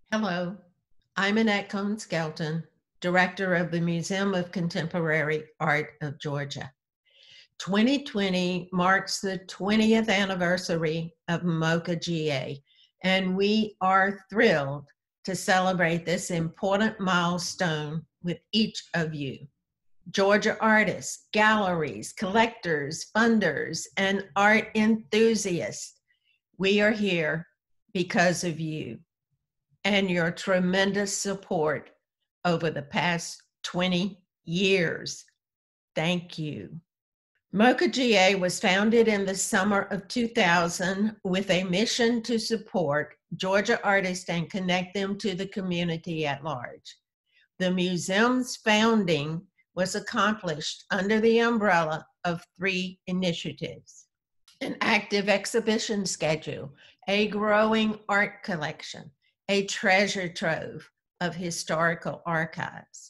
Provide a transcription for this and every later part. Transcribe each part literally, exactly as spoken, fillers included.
Hello, I'm Annette Cohn-Skelton, Director of the Museum of Contemporary Art of Georgia. twenty twenty marks the twentieth anniversary of MOCA G A, and we are thrilled to celebrate this important milestone with each of you. Georgia artists, galleries, collectors, funders, and art enthusiasts, we are here because of you and your tremendous support over the past twenty years. Thank you. MOCA G A was founded in the summer of two thousand with a mission to support Georgia artists and connect them to the community at large. The museum's founding was accomplished under the umbrella of three initiatives: an active exhibition schedule, a growing art collection, a treasure trove of historical archives.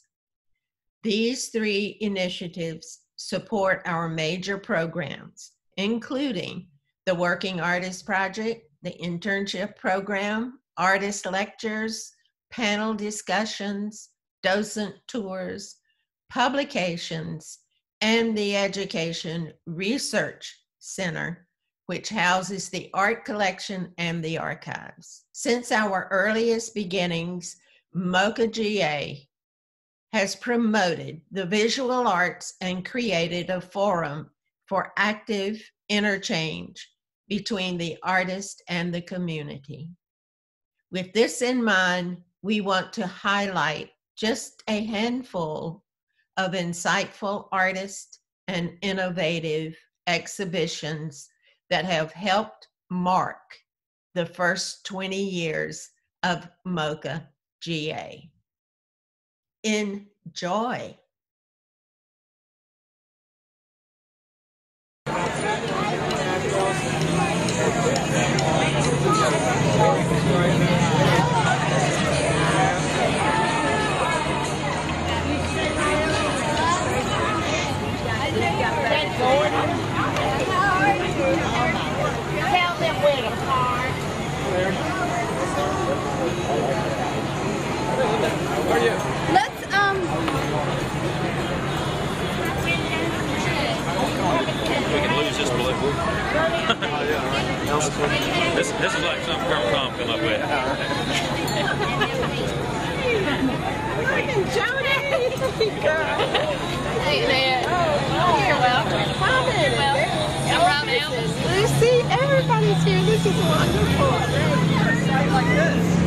These three initiatives support our major programs, including the Working Artist Project, the Internship Program, artist lectures, panel discussions, docent tours, publications, and the Education Research Center, which houses the art collection and the archives. Since our earliest beginnings, MOCA G A has promoted the visual arts and created a forum for active interchange between the artist and the community. With this in mind, we want to highlight just a handful of insightful artists and innovative exhibitions that have helped mark the first twenty years of MOCA G A. Enjoy. Tell them where to park. How are you? Let's um. We can lose this balloon. this, this is like something Colonel Tom come up with. Jody, girl. Hey there. Oh, you're welcome. Come in. You're welcome. I'm Rob Elvis. Lucy, everybody's here. This is wonderful. Sounds like this.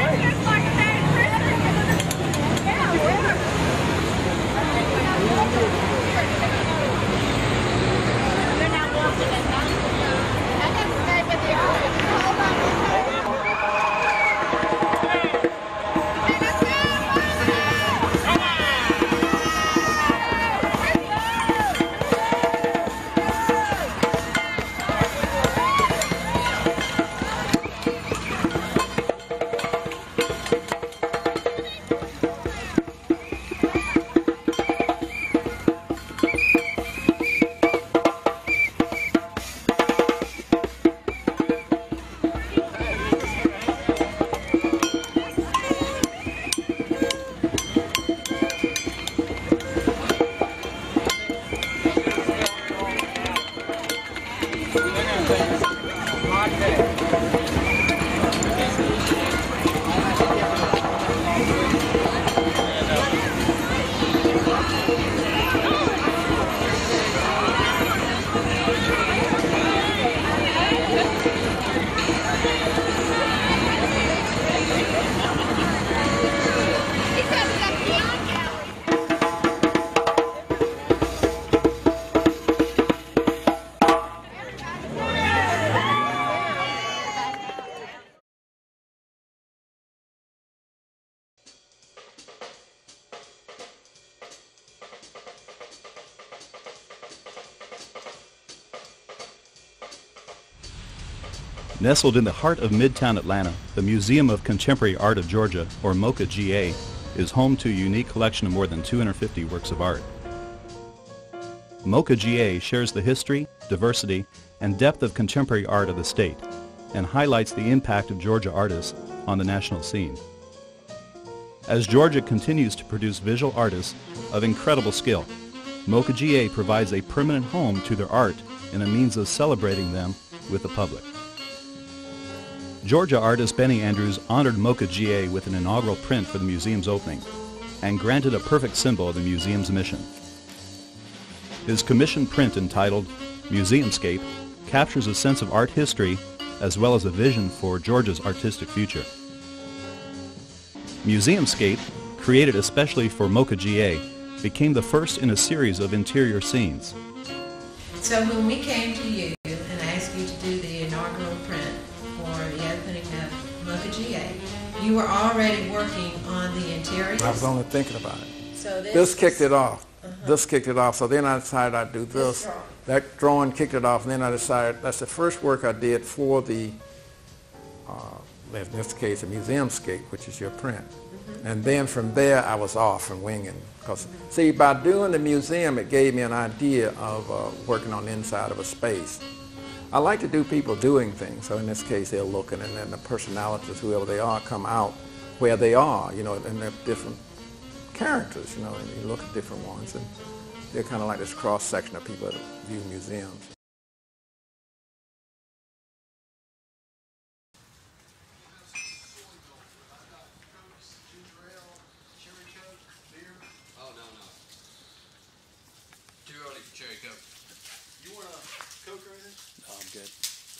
Nestled in the heart of Midtown Atlanta, the Museum of Contemporary Art of Georgia, or MOCA G A, is home to a unique collection of more than two hundred fifty works of art. MOCA G A shares the history, diversity, and depth of contemporary art of the state, and highlights the impact of Georgia artists on the national scene. As Georgia continues to produce visual artists of incredible skill, MOCA G A provides a permanent home to their art and a means of celebrating them with the public. Georgia artist Benny Andrews honored MOCA G A with an inaugural print for the museum's opening and granted a perfect symbol of the museum's mission. His commissioned print entitled Museumscape captures a sense of art history as well as a vision for Georgia's artistic future. Museumscape, created especially for MOCA G A, became the first in a series of interior scenes. So when we came to you and asked you to do the inaugural print for the opening of MOCA G A, you were already working on the interiors? I was only thinking about it. So this, This kicked it off. Uh-huh. This kicked it off. So then I decided I'd do This this. drawing. That drawing kicked it off, and then I decided that's the first work I did for the, uh, in this case, a museumscape, which is your print. Mm-hmm. And then from there, I was off and winging. Because, see, by doing the museum, it gave me an idea of uh, working on the inside of a space. I like to do people doing things. So in this case, they're looking, and then the personalities, whoever they are, come out where they are, you know, and they're different characters, you know, and you look at different ones. And they're kind of like this cross-section of people that view museums. Oh, no, no. Too early for cherry coke. You want a Coke or anything? No, I'm good.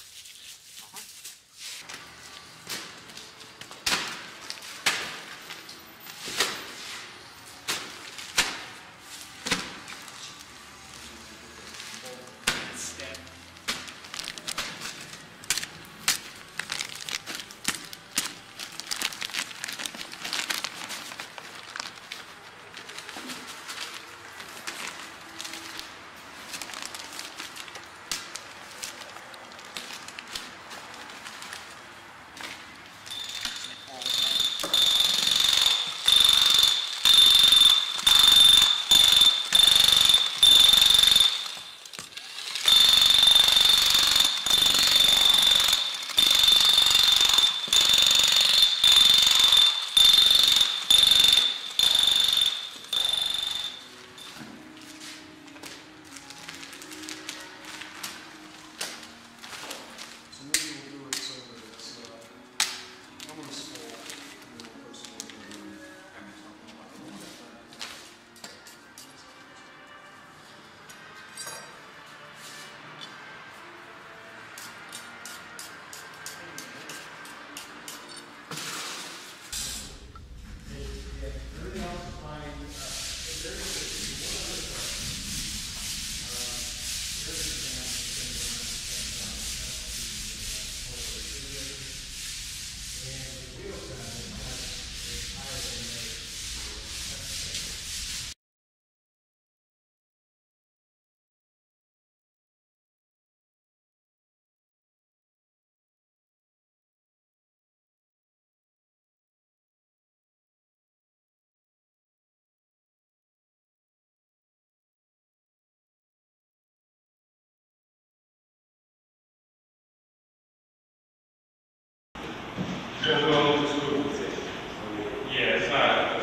Yeah, it's not.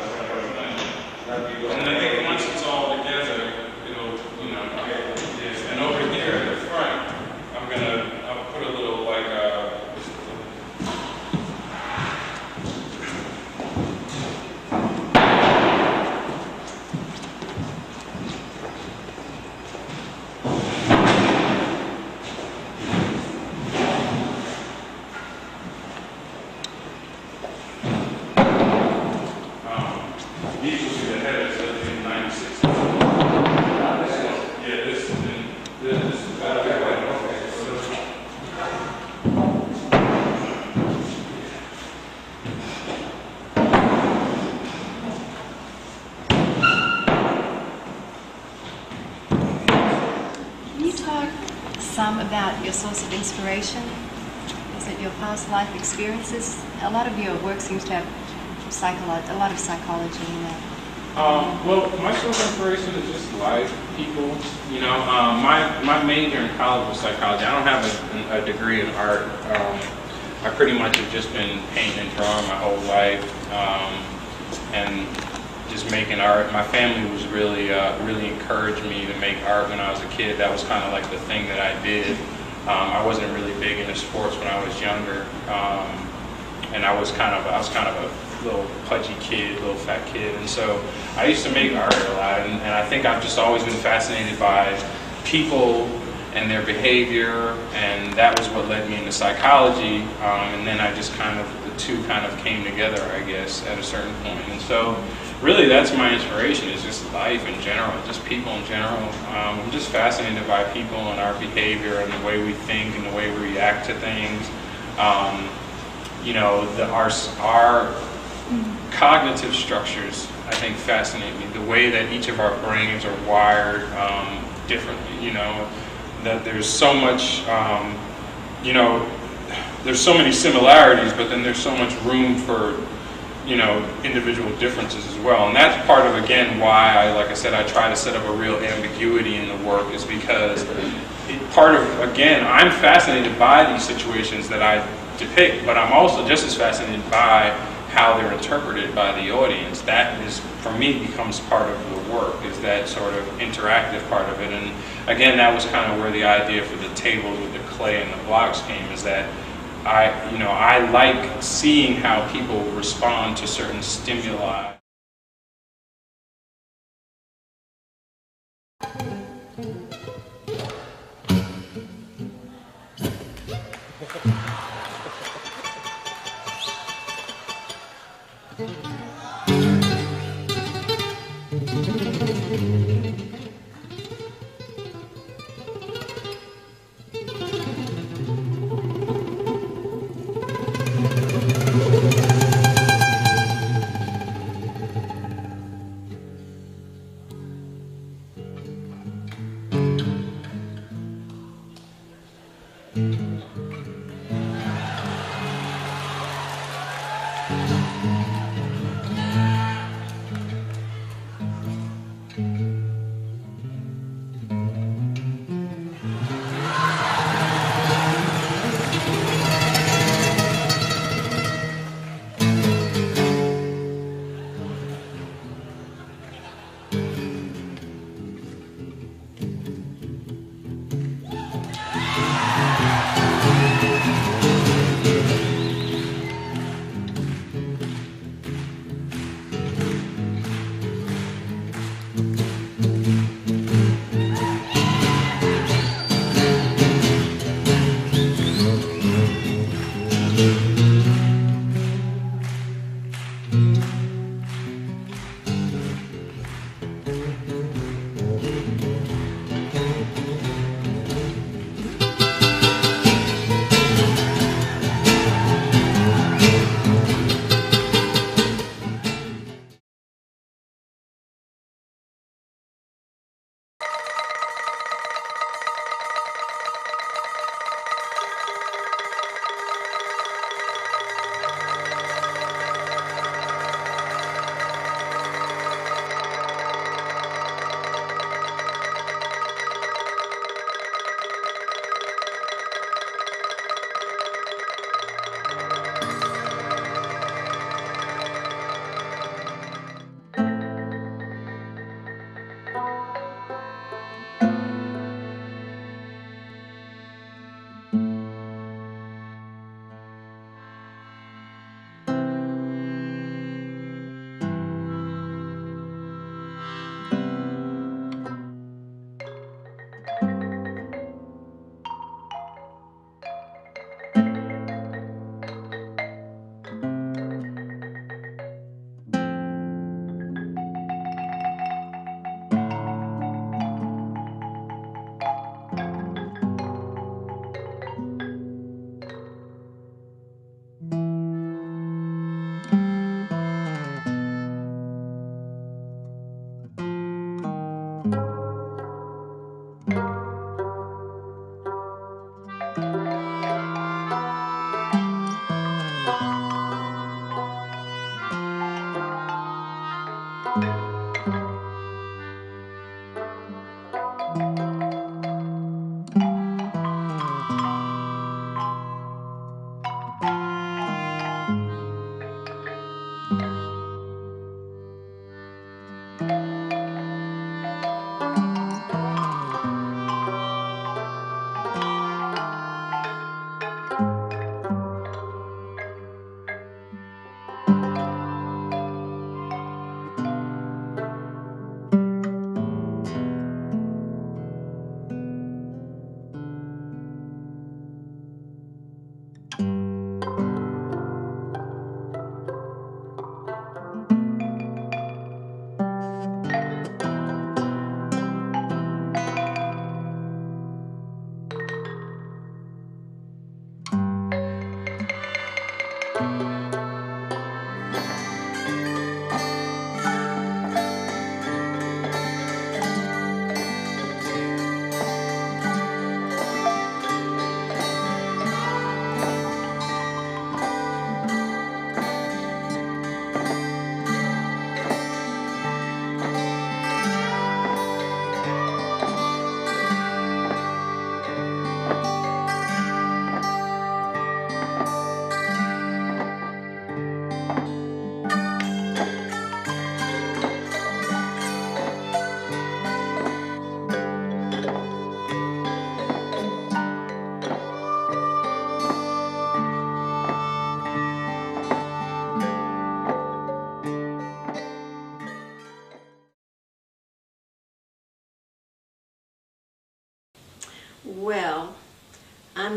And I think once it's all together, it'll, you know, get this. And over here at the front, I'm gonna, I'll put a little like uh these will be the headers of the ninety-six. Yeah, this and this, this is better. Okay, so Can you talk some about your source of inspiration? Is it your past life experiences? A lot of your work seems to have psycholo- a lot of psychology in it. Um, well, my source of inspiration is just life, people. You know, um, my my major in college was psychology. I don't have a, a degree in art. Um, I pretty much have just been painting and drawing my whole life. Um, and just making art. My family was really, uh, really encouraged me to make art when I was a kid. That was kind of like the thing that I did. Um, I wasn't really big into sports when I was younger, um, and I was kind of, I was kind of a little pudgy kid, little fat kid, and so I used to make art a lot, and, and I think I've just always been fascinated by people and their behavior, and that was what led me into psychology, um, and then I just kind of, the two kind of came together, I guess, at a certain point. And so really that's my inspiration, is just life in general, just people in general. Um, I'm just fascinated by people and our behavior and the way we think and the way we react to things. Um, you know, the, our, our cognitive structures, I think, fascinate me. The way that each of our brains are wired um, differently, you know, that there's so much, um, you know, there's so many similarities, but then there's so much room for, you know, individual differences as well. And that's part of, again, why I, like I said, I try to set up a real ambiguity in the work, is because it, part of, again, I'm fascinated by these situations that I depict, but I'm also just as fascinated by how they're interpreted by the audience. That is, for me, becomes part of the work, is that sort of interactive part of it. And again, that was kind of where the idea for the tables with the clay and the blocks came, is that I, you know, I like seeing how people respond to certain stimuli.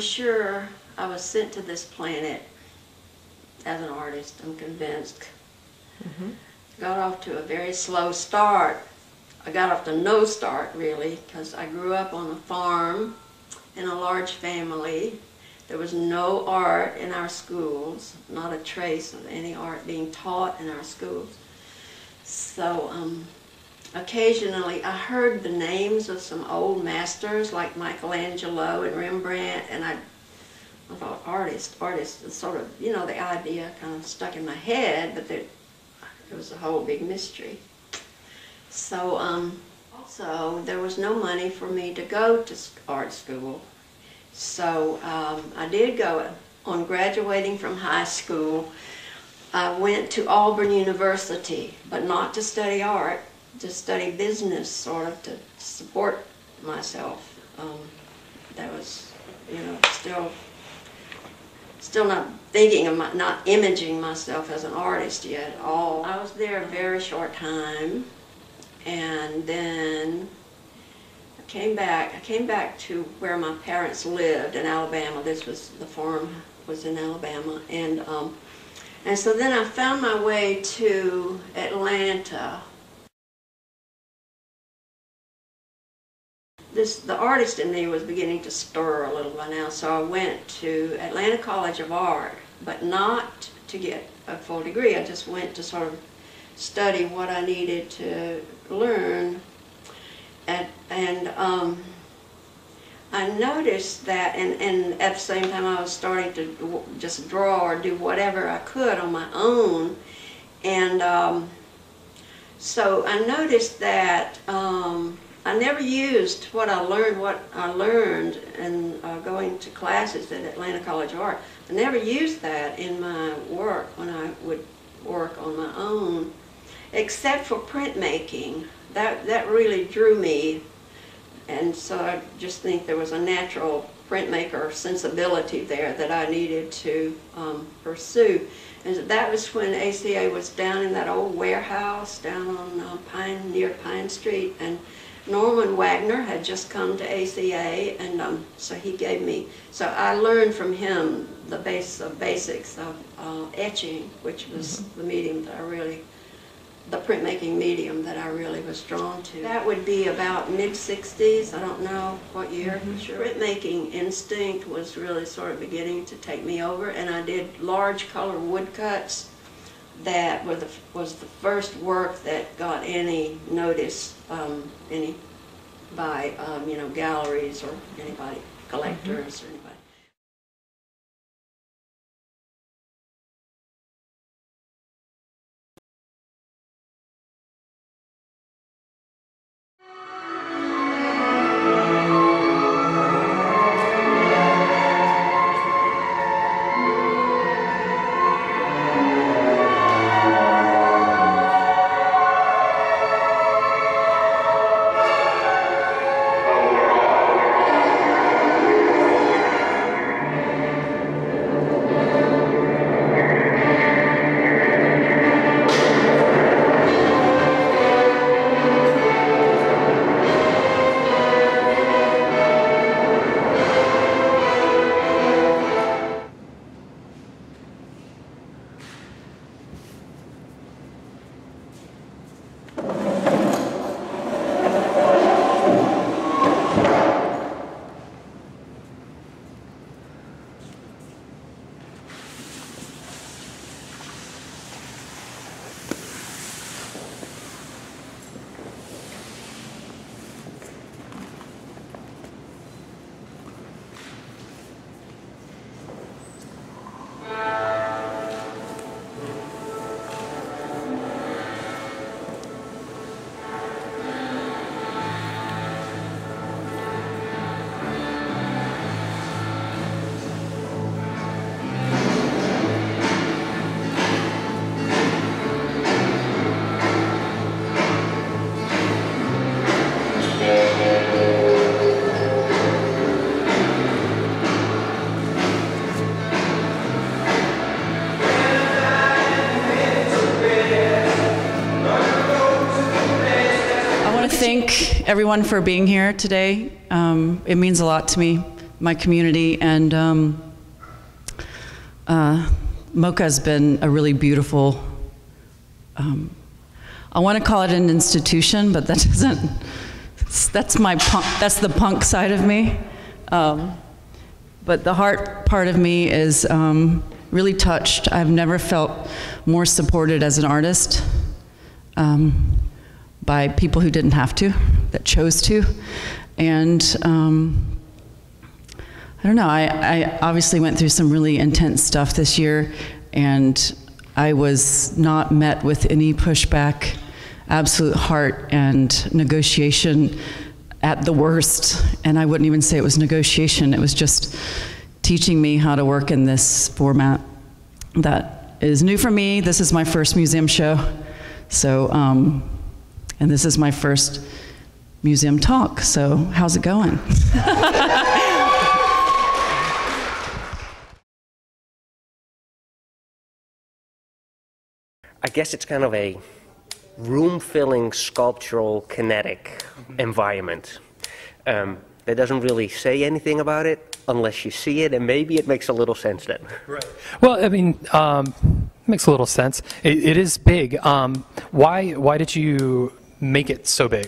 sure I was sent to this planet as an artist, I'm convinced. Mm-hmm. Got off to a very slow start. I got off to no start, really, because I grew up on a farm in a large family. There was no art in our schools, not a trace of any art being taught in our schools. So um, occasionally I heard the names of some old masters like Michelangelo and Rembrandt, and I, I thought artist, artist, sort of, you know, the idea kind of stuck in my head, but there, it was a whole big mystery. So um, also there was no money for me to go to art school. So um, I did go. On graduating from high school, I went to Auburn University, but not to study art, to study business, sort of to support myself. Um, that was, you know, still, still not thinking of my, not imaging myself as an artist yet at all. I was there a very short time, and then I came back. I came back to where my parents lived in Alabama. This was, the farm was in Alabama, and um, and so then I found my way to Atlanta. This, the artist in me was beginning to stir a little by now, so I went to Atlanta College of Art, but not to get a full degree. I just went to sort of study what I needed to learn. And, and um, I noticed that, and, and at the same time I was starting to just draw or do whatever I could on my own. And um, so I noticed that um, I never used what I learned, what I learned in uh, going to classes at Atlanta College of Art. I never used that in my work when I would work on my own, except for printmaking. That, that really drew me, and so I just think there was a natural printmaker sensibility there that I needed to um, pursue. And that was when A C A was down in that old warehouse down on uh, Pine, near Pine Street, and Norman Wagner had just come to A C A, and um, so he gave me, so I learned from him the base of basics of uh, etching, which was mm-hmm. the medium that I really, the printmaking medium that I really was drawn to. That would be about mid sixties, I don't know what year for mm-hmm. sure. Printmaking instinct was really sort of beginning to take me over, and I did large color woodcuts that were the, was the first work that got any notice, um, any by um, you know, galleries or anybody, collectors mm-hmm. or anybody. Thank everyone for being here today. Um, it means a lot to me my community, and um, uh, MOCA has been a really beautiful, um, I want to call it an institution, but that doesn't, that's my punk, that's the punk side of me. Um, but the heart part of me is um, really touched. I've never felt more supported as an artist um, by people who didn't have to, that chose to. And um, I don't know, I, I obviously went through some really intense stuff this year, and I was not met with any pushback, absolute heart and negotiation at the worst. And I wouldn't even say it was negotiation, it was just teaching me how to work in this format that is new for me. This is my first museum show. So, um, and this is my first museum talk. So how's it going? I guess it's kind of a room-filling sculptural kinetic environment. Um, that doesn't really say anything about it unless you see it, and maybe it makes a little sense then. Right. Well, I mean, um, makes a little sense. It, it is big. Um, why, why did you make it so big?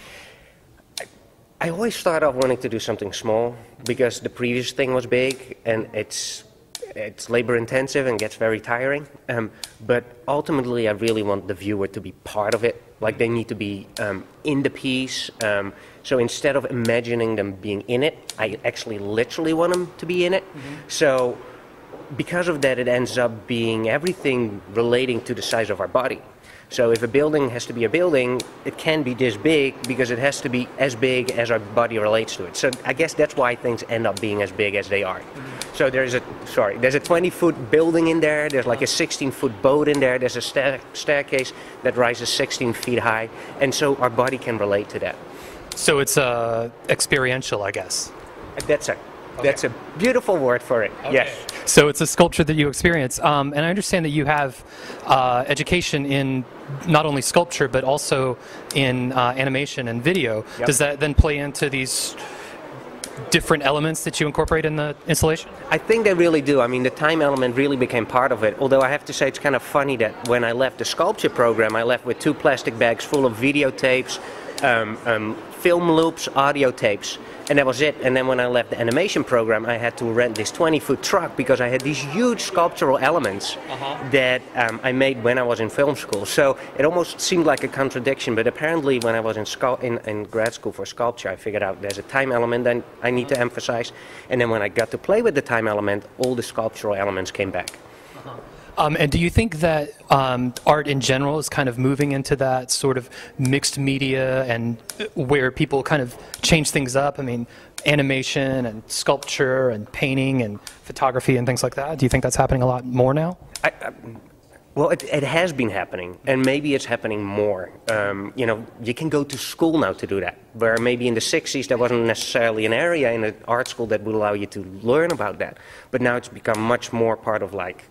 I, I always started off wanting to do something small because the previous thing was big, and it's it's labor intensive and gets very tiring. Um, but ultimately, I really want the viewer to be part of it. Like, they need to be um, in the piece. Um, so instead of imagining them being in it, I actually literally want them to be in it. Mm-hmm. So because of that, it ends up being everything relating to the size of our body. So if a building has to be a building, it can be this big because it has to be as big as our body relates to it. So I guess that's why things end up being as big as they are. Mm-hmm. So there's a, sorry, there's a twenty foot building in there, there's like a sixteen foot boat in there, there's a sta staircase that rises sixteen feet high, and so our body can relate to that. So it's uh, experiential, I guess. That's a, okay. That's a beautiful word for it, okay. Yes. So it's a sculpture that you experience, um, and I understand that you have uh, education in not only sculpture but also in uh, animation and video. Yep. Does that then play into these different elements that you incorporate in the installation? I think they really do. I mean, the time element really became part of it, although I have to say it's kind of funny that when I left the sculpture program, I left with two plastic bags full of videotapes, um, um, film loops, audio tapes, and that was it. And then when I left the animation program, I had to rent this twenty foot truck because I had these huge sculptural elements uh-huh. that um, I made when I was in film school. So it almost seemed like a contradiction, but apparently when I was in, in, in grad school for sculpture, I figured out there's a time element that I need to emphasize. And then when I got to play with the time element, all the sculptural elements came back. Uh-huh. Um, and do you think that um, art in general is kind of moving into that sort of mixed media and where people kind of change things up? I mean, animation and sculpture and painting and photography and things like that. Do you think that's happening a lot more now? I, I, well, it, it has been happening, and maybe it's happening more. Um, you know, you can go to school now to do that, where maybe in the sixties there wasn't necessarily an area in an art school that would allow you to learn about that. But now it's become much more part of, like,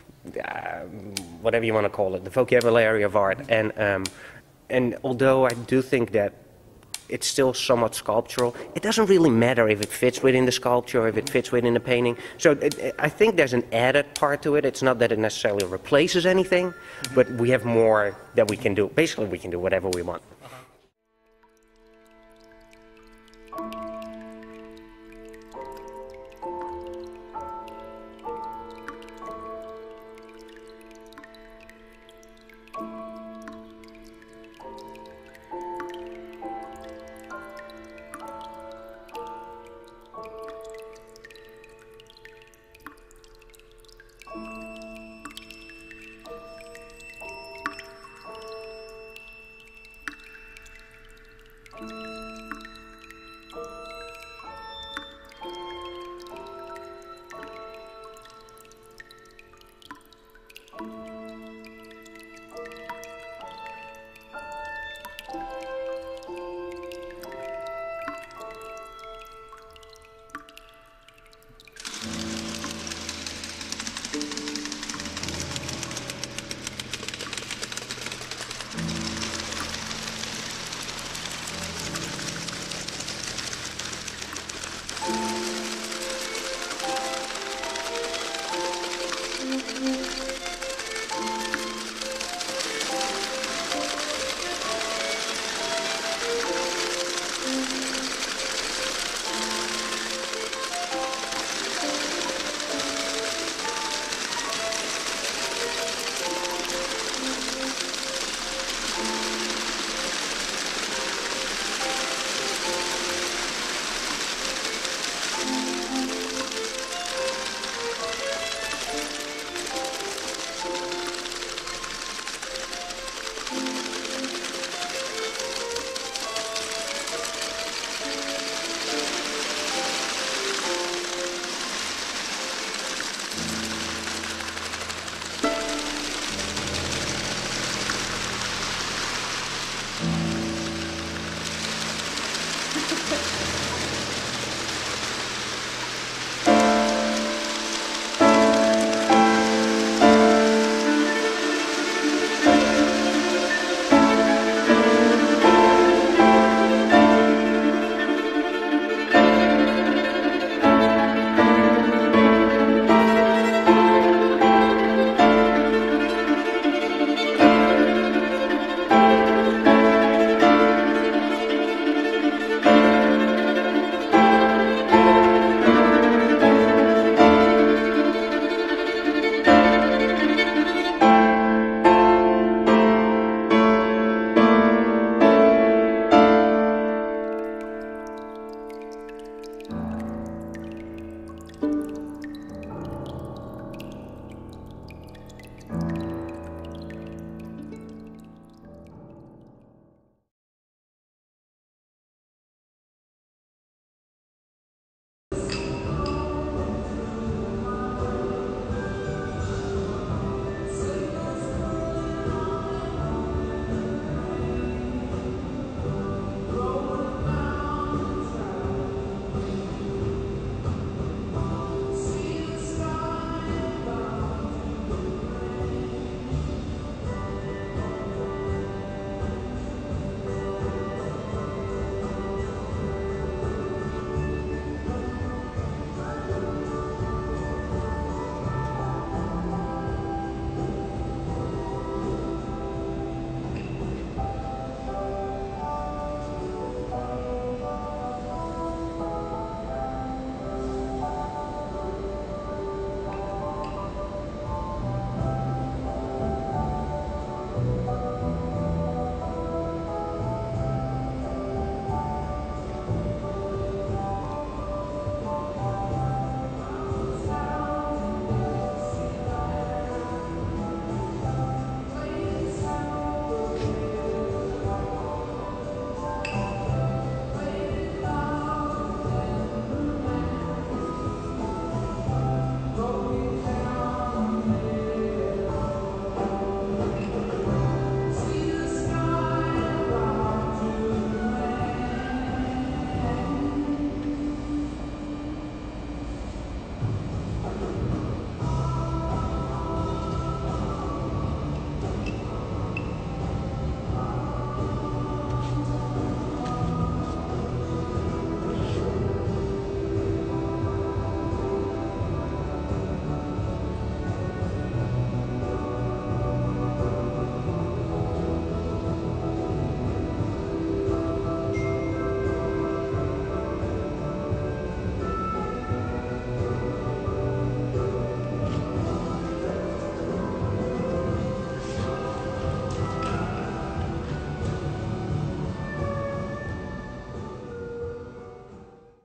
Uh, whatever you want to call it, the vocabulary of art. And um, and although I do think that it's still somewhat sculptural, it doesn't really matter if it fits within the sculpture or if it fits within the painting. So it, it, I think there's an added part to it. It's not that it necessarily replaces anything, but we have more that we can do. Basically, we can do whatever we want. Thank you.